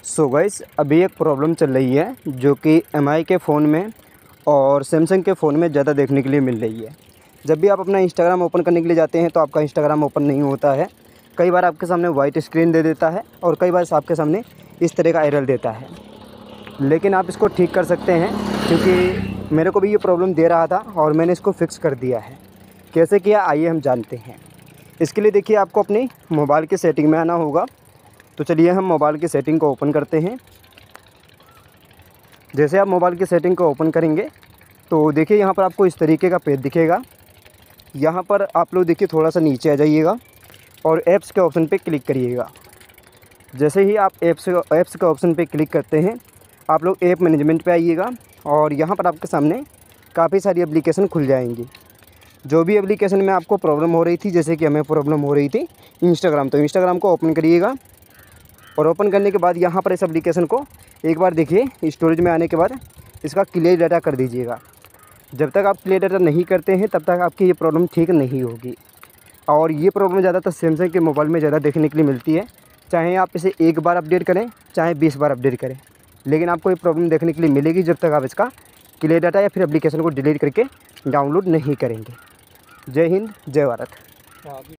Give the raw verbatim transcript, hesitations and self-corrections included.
So guys अभी एक problem चल रही है जो कि एम आई के फ़ोन में और सैमसंग के फ़ोन में ज़्यादा देखने के लिए मिल रही है। जब भी आप अपना इंस्टाग्राम ओपन करने के लिए जाते हैं तो आपका इंस्टाग्राम ओपन नहीं होता है। कई बार आपके सामने वाइट स्क्रीन दे देता है और कई बार आपके सामने इस तरह का एरर देता है। लेकिन आप इसको ठीक कर सकते हैं, क्योंकि मेरे को भी ये प्रॉब्लम दे रहा था और मैंने इसको फ़िक्स कर दिया है। कैसे किया आइए हम जानते हैं। इसके लिए देखिए आपको अपनी मोबाइल की सेटिंग में आना होगा। तो चलिए हम मोबाइल की सेटिंग को ओपन करते हैं। जैसे आप मोबाइल की सेटिंग को ओपन करेंगे तो देखिए यहाँ पर आपको इस तरीके का पेज दिखेगा। यहाँ पर आप लोग देखिए थोड़ा सा नीचे आ जाइएगा और ऐप्स के ऑप्शन पे क्लिक करिएगा। जैसे ही आप ऐप्स ऐप्स के ऑप्शन पे क्लिक करते हैं आप लोग ऐप मैनेजमेंट पे आइएगा और यहाँ पर आपके सामने काफ़ी सारी एप्लीकेशन खुल जाएंगी। जो भी एप्लीकेशन में आपको प्रॉब्लम हो रही थी, जैसे कि हमें प्रॉब्लम हो रही थी इंस्टाग्राम, तो इंस्टाग्राम को ओपन करिएगा और ओपन करने के बाद यहाँ पर इस एप्लीकेशन को एक बार देखिए स्टोरेज में आने के बाद इसका क्लियर डाटा कर दीजिएगा। जब तक आप क्लियर डाटा नहीं करते हैं तब तक आपकी ये प्रॉब्लम ठीक नहीं होगी। और ये प्रॉब्लम ज़्यादातर सैमसंग के मोबाइल में ज़्यादा देखने के लिए मिलती है। चाहे आप इसे एक बार अपडेट करें चाहे बीस बार अपडेट करें, लेकिन आपको ये प्रॉब्लम देखने के लिए मिलेगी जब तक आप इसका क्लियर डाटा या फिर एप्लीकेशन को डिलीट करके डाउनलोड नहीं करेंगे। जय हिंद, जय भारत।